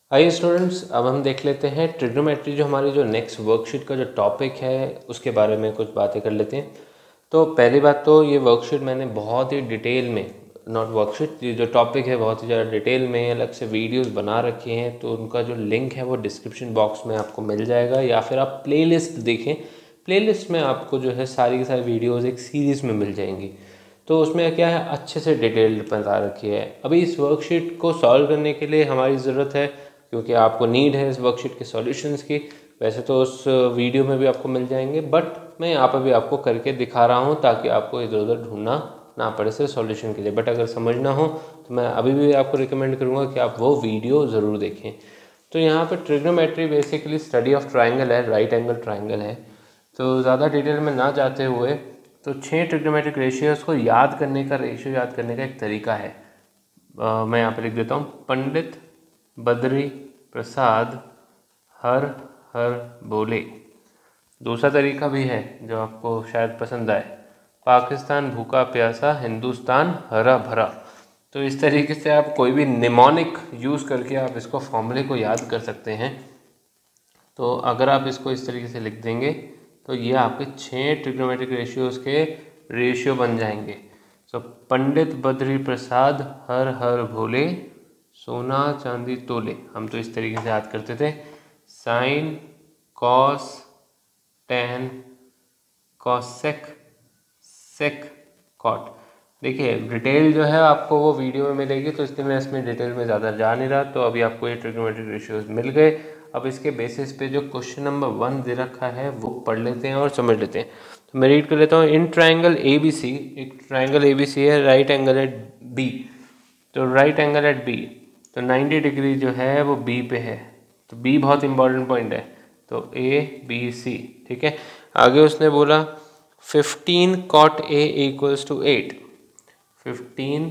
आइए स्टूडेंट्स, अब हम देख लेते हैं ट्रिग्नोमेट्री जो हमारी जो नेक्स्ट वर्कशीट का जो टॉपिक है उसके बारे में कुछ बातें कर लेते हैं। तो पहली बात तो ये वर्कशीट मैंने बहुत ही डिटेल में, नॉट वर्कशीट, ये जो टॉपिक है बहुत ही ज़्यादा डिटेल में अलग से वीडियोस बना रखे हैं, तो उनका जो लिंक है वो डिस्क्रिप्शन बॉक्स में आपको मिल जाएगा, या फिर आप प्लेलिस्ट देखें। प्लेलिस्ट में आपको जो है सारी की सारी वीडियोज़ एक सीरीज़ में मिल जाएंगी। तो उसमें क्या है, अच्छे से डिटेल बता रखी है। अभी इस वर्कशीट को सॉल्व करने के लिए हमारी ज़रूरत है, क्योंकि आपको नीड है इस वर्कशीट के सॉल्यूशंस की। वैसे तो उस वीडियो में भी आपको मिल जाएंगे, बट मैं यहाँ पर भी आपको करके दिखा रहा हूँ ताकि आपको इधर उधर ढूंढना ना पड़े सिर्फ सॉल्यूशन के लिए। बट अगर समझना हो तो मैं अभी भी आपको रिकमेंड करूँगा कि आप वो वीडियो ज़रूर देखें। तो यहाँ पर trigonometry basically study of triangle है, राइट एंगल ट्राइंगल है। तो ज़्यादा डिटेल में ना जाते हुए, तो 6 ट्रिग्नोमेट्रिक रेशियोज़ को याद करने का, रेशियो याद करने का एक तरीका है। मैं यहाँ पे लिख देता हूँ, पंडित बद्री प्रसाद हर हर बोले। दूसरा तरीका भी है जो आपको शायद पसंद आए, पाकिस्तान भूखा प्यासा, हिंदुस्तान हरा भरा। तो इस तरीके से आप कोई भी निमोनिक यूज़ करके आप इसको फॉर्मूले को याद कर सकते हैं। तो अगर आप इसको इस तरीके से लिख देंगे तो ये आपके 6 ट्रिग्नोमेट्रिक रेशियोज़ के रेशियो बन जाएंगे। सो पंडित बद्री प्रसाद हर हर भोले, सोना चांदी तोले। हम तो इस तरीके से याद करते थे, sine cos tan cosec sec cot. देखिए डिटेल जो है आपको वो वीडियो में मिलेगी, तो इसलिए मैं इसमें डिटेल में ज़्यादा जा नहीं रहा। तो अभी आपको ये ट्रिग्नोमेट्रिक रेशियोज मिल गए। अब इसके बेसिस पे जो क्वेश्चन नंबर 1 दे रखा है वो पढ़ लेते हैं और समझ लेते हैं। तो मैं रीड कर लेता हूँ। इन ट्राइंगल ए बी सी, एक ट्राइंगल ए बी सी है, राइट एंगल एट बी। तो राइट एंगल एट बी, तो 90 डिग्री जो है वो बी पे है। तो बी बहुत इंपॉर्टेंट पॉइंट है। तो ए बी सी, ठीक है। आगे उसने बोला 15 cot A equals to 8, 15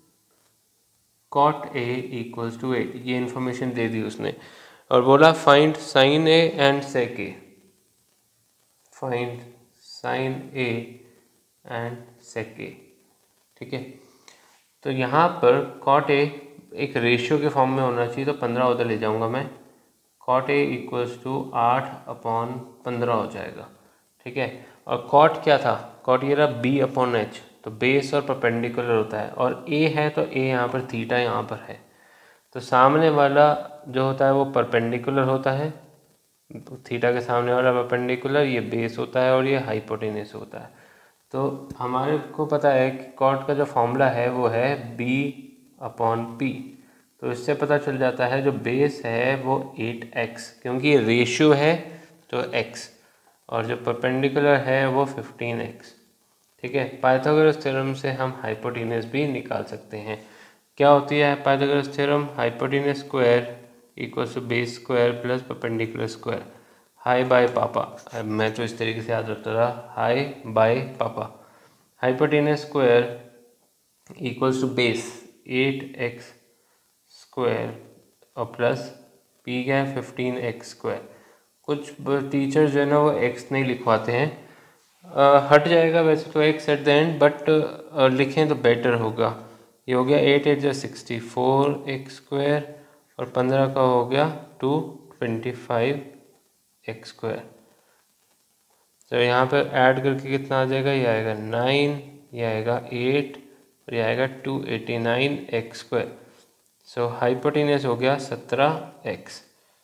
cot A equals to 8, ये इन्फॉर्मेशन दे दी उसने। और बोला find sine A and sec A, find sine A and sec A, ठीक है। तो यहाँ पर cot A एक रेशियो के फॉर्म में होना चाहिए, तो 15 उधर ले जाऊँगा मैं। cot A इक्वल्स टू 8/15 हो जाएगा, ठीक है। और कॉट क्या था, कॉट ये रहा B/H, तो बेस और परपेंडिकुलर होता है, और A है तो A यहाँ पर, थीटा यहाँ पर है, तो सामने वाला जो होता है वो परपेंडिकुलर होता है, थीटा के सामने वाला परपेंडिकुलर, ये बेस होता है और ये हाइपोटेनस होता है। तो हमारे को पता है कि कॉट का जो फॉर्मूला है वो है B/P। तो इससे पता चल जाता है जो बेस है वो 8x, क्योंकि ये रेशियो है तो x, और जो परपेंडिकुलर है वो 15x, ठीक है। पाइथागोरस थ्योरम से हम हाइपोटेनस भी निकाल सकते हैं। क्या होती है Pythagoras theorem, hypotenuse square equals to base square plus perpendicular square, high bye पापा। मैं तो इस तरीके से याद रखता था, हाई बाय पापा। Hypotenuse square equals to base 8x square और प्लस पी क्या है 15x स्क्वायर। कुछ टीचर्स जो है ना वो x नहीं लिखवाते हैं, हट जाएगा वैसे तो x at the end, but लिखें तो बेटर होगा। ये हो गया 8 8 64 x स्क्वायर, और 15 का हो गया 225 x स्क्वायर। तो यहाँ पर ऐड करके कितना आ जाएगा, ये आएगा 9, ये आएगा 8, और ये आएगा 289 x स्क्वायर। सो हाइपोटेनस हो गया 17x।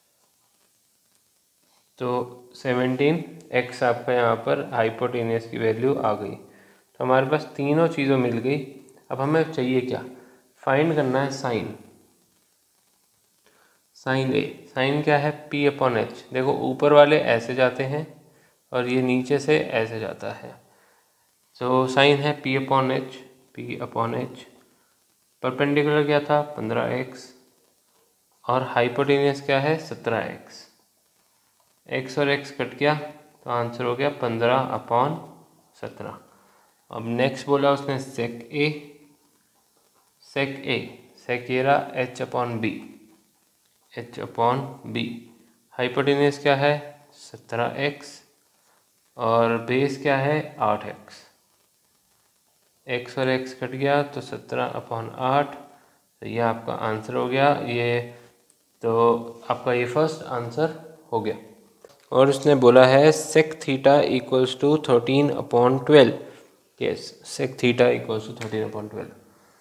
तो 17x आपका यहाँ पर हाइपोटेनस की वैल्यू आ गई। तो हमारे पास तीनों चीज़ों मिल गई। अब हमें चाहिए क्या, फाइंड करना है साइन। साइन ए, साइन क्या है P/H। देखो ऊपर वाले ऐसे जाते हैं और ये नीचे से ऐसे जाता है। तो साइन है P/H, P/H। परपेंडिकुलर क्या था 15x, और हाइपोटेनियस क्या है 17x। x और x कट गया तो आंसर हो गया 15/17। अब नेक्स्ट बोला उसने सेक ए, सेक ए, सेक ये रहा h/b, h/b। हाइपोटेनियस क्या है 17x, और बेस क्या है 8x। x और x कट गया तो 17/8, तो ये आपका आंसर हो गया। ये तो आपका ये फर्स्ट आंसर हो गया। और उसने बोला है sec theta equals to 13/12। Yes, sec theta equals to 13/12।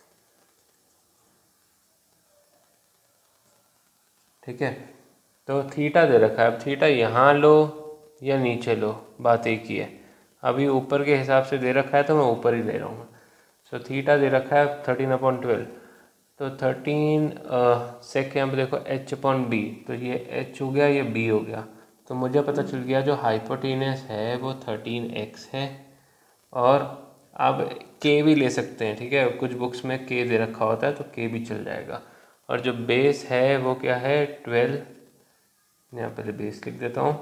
ठीक है, तो थीटा दे रखा है। अब थीटा यहाँ लो या नीचे लो, बात एक ही है। अभी ऊपर के हिसाब से दे रखा है तो मैं ऊपर ही ले रहा हूँ। सो थीटा दे रखा है 13/12, तो 13 सेक यहाँ पे देखो h/b, तो ये h हो गया, ये b हो गया। तो मुझे पता चल गया जो हाइपोटेनस है वो 13x है। और आप k भी ले सकते हैं, ठीक है, कुछ बुक्स में k दे रखा होता है तो k भी चल जाएगा। और जो बेस है वो क्या है 12, यहाँ पहले बेस लिख देता हूँ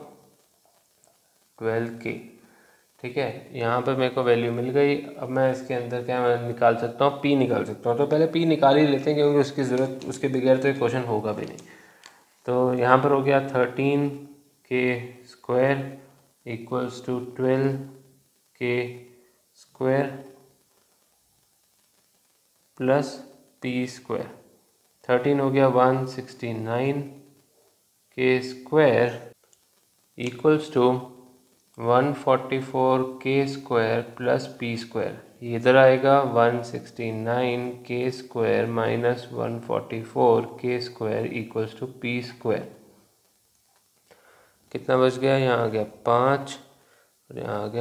12k। ठीक है, यहाँ पे मेरे को वैल्यू मिल गई। अब मैं इसके अंदर क्या मैं निकाल सकता हूँ, p निकाल सकता हूँ। तो पहले p निकाल ही लेते हैं क्योंकि उसकी ज़रूरत, उसके बगैर तो ये क्वेश्चन होगा भी नहीं। तो यहाँ पर हो गया 13k² equals to 12k² plus p²। 13 हो गया 169k² equals to 144k² plus p²। ये इधर आएगा 169k² minus 144k² equals to p²। कितना बच गया, यहाँ आ गया 5 और यहाँ आ गया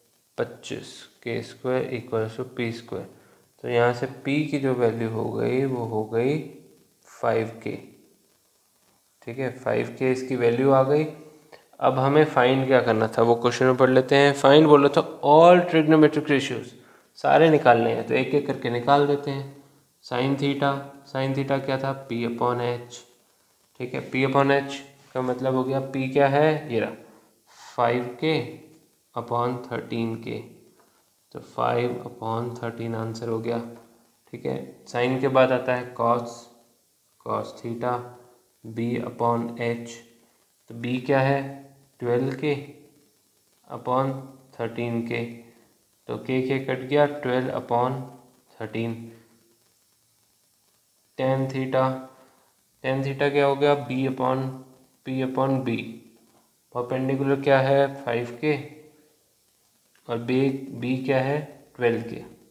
25k² इक्वल्स टू p²। तो यहाँ से p की जो वैल्यू हो गई वो हो गई 5k। ठीक है, 5k इसकी वैल्यू आ गई। अब हमें फाइंड क्या करना था वो क्वेश्चन में पढ़ लेते हैं। फाइंड बोला था ऑल ट्रिग्नोमेट्रिक रेशियोज, सारे निकालने हैं, तो एक एक करके निकाल देते हैं। साइन थीटा क्या था p/h। ठीक है, p/h का मतलब हो गया p क्या है, ये रहा 5k/13k, तो 5/13 आंसर हो गया। ठीक है, साइन के बाद आता है cos थीटा b/h, तो b क्या है 12k/13k, तो k कट गया 12/13। tan थीटा क्या हो गया b/b। परपेंडिकुलर क्या है 5k और b क्या है 12k,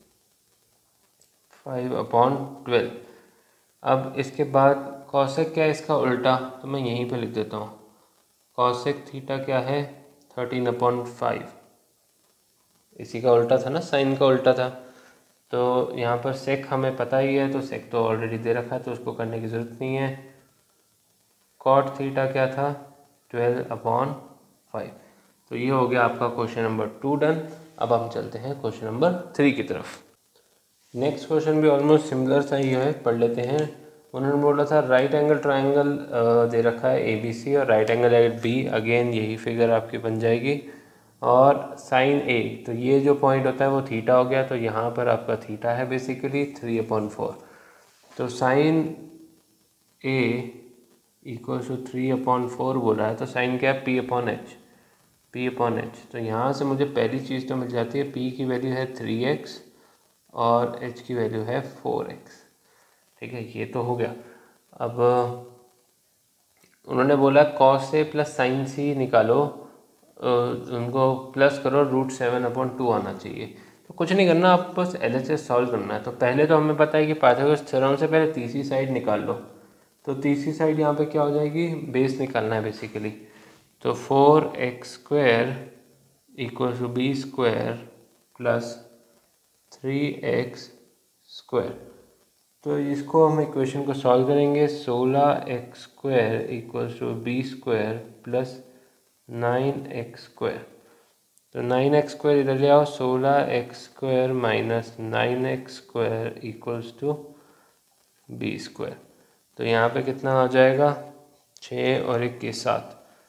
5/12। अब इसके बाद कॉसेक क्या है इसका उल्टा, तो मैं यहीं पे लिख देता हूँ। कॉसेक थीटा क्या है 13/5, इसी का उल्टा था ना, साइन का उल्टा था। तो यहाँ पर सेक हमें पता ही है, तो सेक तो ऑलरेडी दे रखा है तो उसको करने की ज़रूरत नहीं है। कॉट थीटा क्या था 12/5। तो ये हो गया आपका क्वेश्चन नंबर 2 डन। अब हम चलते हैं क्वेश्चन नंबर 3 की तरफ। नेक्स्ट क्वेश्चन भी ऑलमोस्ट सिमिलर सा ही है, पढ़ लेते हैं। उन्होंने बोला था राइट एंगल ट्राइंगल दे रखा है ABC और right angle at B, again यही फिगर आपकी बन जाएगी। और साइन A, तो ये जो पॉइंट होता है वो थीटा हो गया, तो यहाँ पर आपका थीटा है बेसिकली 3/4। तो साइन A इक्वल्स टू 3/4 बोल रहा है, तो साइन क्या है p/h। तो यहाँ से मुझे पहली चीज़ तो मिल जाती है, p की वैल्यू है 3x और h की वैल्यू है 4x। ठीक है, ये तो हो गया। अब उन्होंने बोला cos A plus sine C निकालो, उनको प्लस करो, √7/2 आना चाहिए। तो कुछ नहीं करना, आप बस LHS सॉल्व करना है। तो पहले तो हमें पता है कि पाइथागोरस थ्योरम से पहले तीसरी साइड निकाल लो। तो तीसरी साइड यहाँ पे क्या हो जाएगी, बेस निकालना है बेसिकली। तो 4x² equal to b² plus 3x²। तो इसको हम इक्वेशन को सॉल्व करेंगे। 16x² equals to b² plus 9x²। तो 9x² इधर ले आओ, 16x² minus 9x² equals to b²। तो यहाँ पे कितना आ जाएगा 6 और 1 के साथ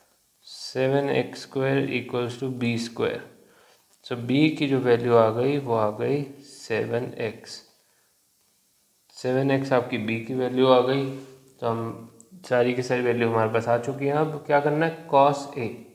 7x² equals to b²। So b की जो वैल्यू आ गई वो आ गई 7x। 7x आपकी b की वैल्यू आ गई। तो हम सारी की सारी वैल्यू हमारे पास आ चुकी है। अब क्या करना है, cos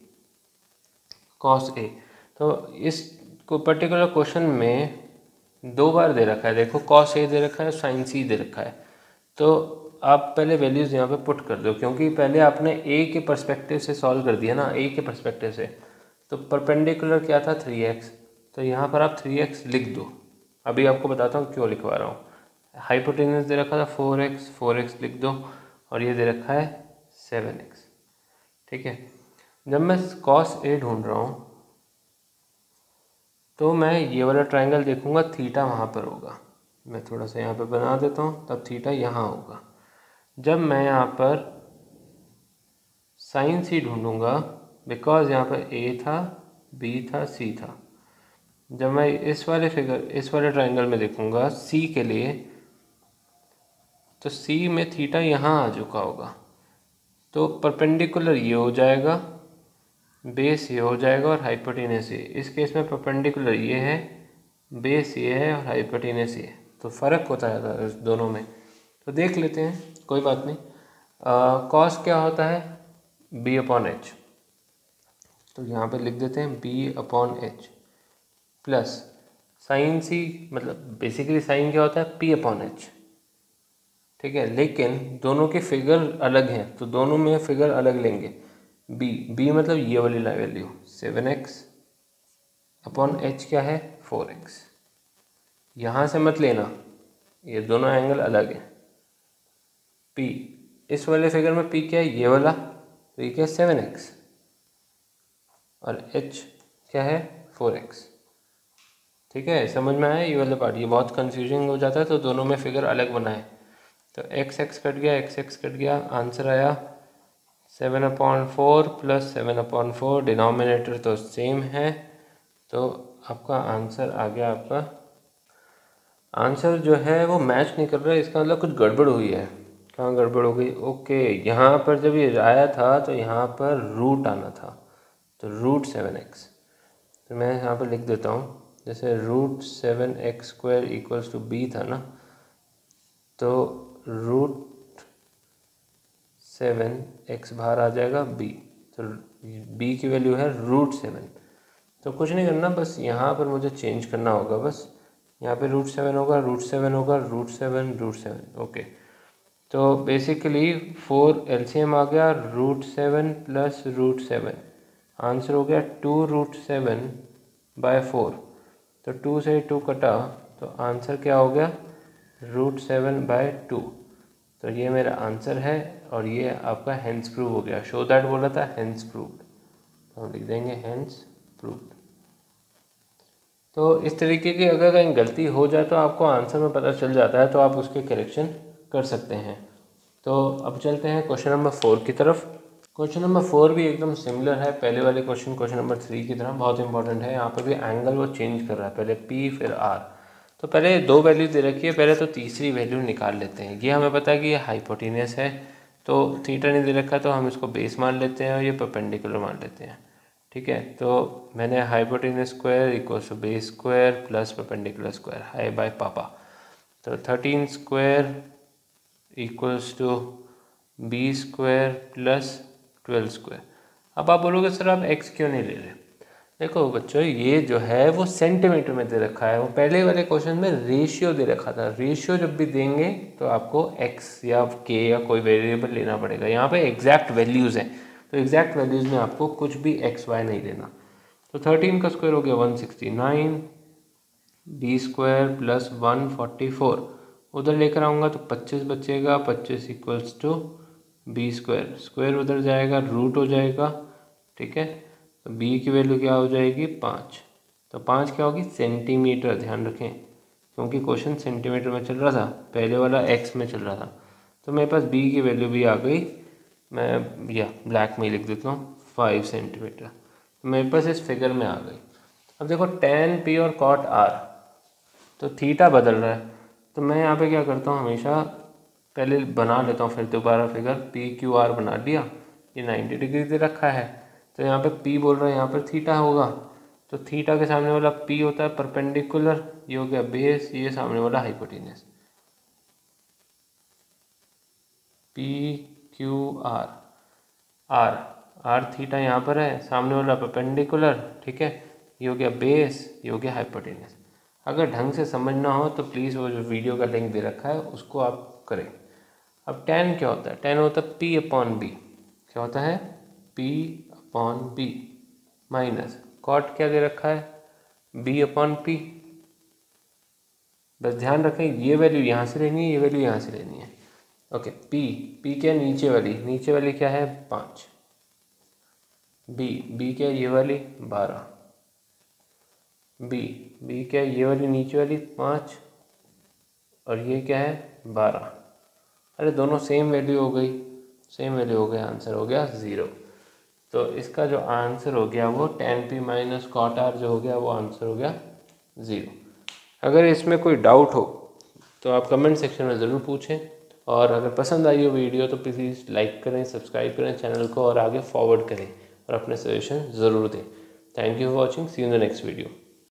A। तो इस को पर्टिकुलर क्वेश्चन में 2 बार दे रखा है, देखो cos A दे रखा है, sin C दे रखा है। तो आप पहले वैल्यूज़ यहाँ पे पुट कर दो, क्योंकि पहले आपने ए के पर्सपेक्टिव से सॉल्व कर दिया ना, ए के पर्सपेक्टिव से। तो परपेंडिकुलर क्या था 3x, तो यहाँ पर आप 3x लिख दो। अभी आपको बताता हूँ क्यों लिखवा रहा हूँ। हाइपोटेन्यूज दे रखा था 4x लिख दो, और ये दे रखा है 7x। ठीक है, जब मैं cos A ढूंढ रहा हूँ तो मैं ये वाला ट्रायंगल देखूंगा, थीटा वहाँ पर होगा। मैं थोड़ा सा यहाँ पे बना देता हूँ, तब थीटा यहाँ होगा। जब मैं यहाँ पर साइन C ढूंढूंगा, बिकॉज यहाँ पर A था, B था, C था। जब मैं इस वाले ट्रायंगल में देखूंगा C के लिए, तो C में थीटा यहाँ आ चुका होगा। तो परपेंडिकुलर ये हो जाएगा, बेस ये हो जाएगा, और हाइपोटेनस ये। इस केस में परपेंडिकुलर ये है, बेस ये है, और हाइपोटेनस ये। तो फ़र्क होता है इस दोनों में। तो देख लेते हैं, कोई बात नहीं। कॉस क्या होता है, b/h। तो यहाँ पे लिख देते हैं b/h प्लस साइन C, मतलब बेसिकली साइन क्या होता है p/h। ठीक है, लेकिन दोनों के फिगर अलग हैं, तो दोनों में फिगर अलग लेंगे। b मतलब ये वाली वैल्यू 7x/h क्या है 4x। यहाँ से मत लेना, ये दोनों एंगल अलग हैं। p, इस वाले फिगर में p क्या है, ये वाला, तो ये क्या है 7x, और h क्या है 4x। ठीक है, समझ में आया ये वाला पार्ट। ये बहुत कंफ्यूजिंग हो जाता है, तो दोनों में फिगर अलग बनाए। तो x कट गया, आंसर आया 7/4 प्लस 7/4। डिनोमिनेटर तो सेम है, तो आपका आंसर आ गया। आपका आंसर जो है वो मैच नहीं कर रहा है, इसका मतलब कुछ गड़बड़ हुई है। कहाँ गड़बड़ हो गई, ओके, यहाँ पर जब ये आया था तो यहाँ पर रूट आना था, तो √7x। तो मैं यहाँ पर लिख देता हूँ, जैसे √7x² = b था ना, तो √7x बाहर आ जाएगा b, तो b की वैल्यू है √7। तो कुछ नहीं करना, बस यहाँ पर मुझे चेंज करना होगा। बस यहाँ पे √7 होगा, √7 होगा, √7, ओके। तो बेसिकली 4 LCM आ गया, √7 प्लस √7, आंसर हो गया 2√7/4। तो 2 से 2 कटा, तो आंसर क्या हो गया √7/2। तो ये मेरा आंसर है, और ये आपका हेंस प्रूव हो गया। शो दैट बोला था, हेंस प्रूव्ड, तो हम लिख देंगे हेंस प्रूव्ड। तो इस तरीके की अगर कहीं गलती हो जाए तो आपको आंसर में पता चल जाता है, तो आप उसके करेक्शन कर सकते हैं। तो अब चलते हैं क्वेश्चन नंबर 4 की तरफ। क्वेश्चन नंबर 4 भी एकदम सिमिलर है पहले वाले क्वेश्चन नंबर 3 की तरह, बहुत इंपॉर्टेंट है। यहाँ पर भी एंगल वो चेंज कर रहा है, पहले P फिर R। तो पहले 2 वैल्यू दे रखी है, पहले तो तीसरी वैल्यू निकाल लेते हैं। ये हमें पता है कि ये हाइपोटेनस है, तो थीटा नहीं दे रखा, तो हम इसको बेस मान लेते हैं और ये परपेंडिकुलर मान लेते हैं। ठीक है, तो मैंने hypotenuse square = base square plus perpendicular square, high bye पापा। तो 13² = b² प्लस 12²। अब आप बोलोगे सर आप x क्यों नहीं ले रहे। देखो बच्चों, ये जो है वो सेंटीमीटर में दे रखा है, वो पहले वाले क्वेश्चन में रेशियो दे रखा था। रेशियो जब भी देंगे तो आपको x या k या कोई वेरिएबल लेना पड़ेगा। यहाँ पे एग्जैक्ट वैल्यूज़ हैं, तो एग्जैक्ट वैल्यूज़ में आपको कुछ भी x y नहीं लेना। तो 13 का स्क्वायर हो गया 169, b² प्लस 144, उधर लेकर आऊँगा तो 25 बचेगा, 25 = b², स्क्वायर उधर जाएगा, रूट हो जाएगा। ठीक है, तो b की वैल्यू क्या हो जाएगी 5। तो 5 क्या होगी सेंटीमीटर, ध्यान रखें, क्योंकि क्वेश्चन सेंटीमीटर में चल रहा था, पहले वाला x में चल रहा था। तो मेरे पास b की वैल्यू भी आ गई, मैं या ब्लैक में लिख देता हूँ 5 सेंटीमीटर। तो मेरे पास इस फिगर में आ गई। अब देखो tan P और cot R, तो थीटा बदल रहा है, तो मैं यहाँ पे क्या करता हूँ, हमेशा पहले बना लेता हूँ, फिर दोबारा फिगर PQR बना लिया। ये 90 डिग्री दे रखा है, तो यहाँ पे P बोल रहा है, यहाँ पर थीटा होगा, तो थीटा के सामने वाला P होता है परपेंडिकुलर, ये हो गया बेस, ये सामने वाला हाइपोटेनस। PQR, R थीटा यहाँ पर है, सामने वाला परपेंडिकुलर। ठीक है, ये हो गया बेस, ये हो गया हाइपोटेनस। अगर ढंग से समझना हो तो प्लीज़ वो जो वीडियो का लिंक दे रखा है उसको आप करें। अब tan क्या होता है? tan होता है P अपॉन बी। क्या होता है? P upon B minus cot क्या दे रखा है? B upon P। बस ध्यान रखें ये वैल्यू यहाँ से लेनी है, ये वैल्यू यहाँ से लेनी है। ओके, P क्या नीचे वाली क्या है? 5। B क्या ये वाली? 12। B क्या ये वाली नीचे वाली? 5। और ये क्या है? 12। अरे दोनों सेम वैल्यू हो गई, आंसर हो गया 0। तो इसका जो आंसर हो गया वो tan P minus cot R जो हो गया वो आंसर हो गया 0। अगर इसमें कोई डाउट हो तो आप कमेंट सेक्शन में ज़रूर पूछें, और अगर पसंद आई हो वीडियो तो प्लीज़ लाइक करें, सब्सक्राइब करें चैनल को और आगे फॉरवर्ड करें और अपने सजेशन ज़रूर दें। Thank you for watching, see you in the next video.